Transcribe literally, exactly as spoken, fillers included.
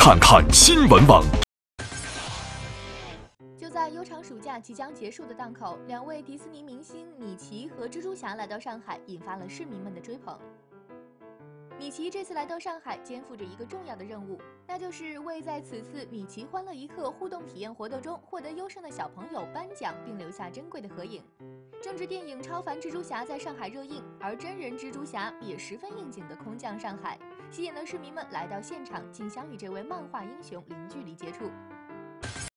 看看新闻网。 就在悠长暑假即将结束的档口，两位迪士尼明星米奇和蜘蛛侠来到上海，引发了市民们的追捧。米奇这次来到上海，肩负着一个重要的任务，那就是为在此次米奇欢乐一刻互动体验活动中获得优胜的小朋友颁奖，并留下珍贵的合影。正值电影《超凡蜘蛛侠》在上海热映，而真人蜘蛛侠也十分应景的空降上海，吸引了市民们来到现场，竞相与这位漫画英雄零距离接触。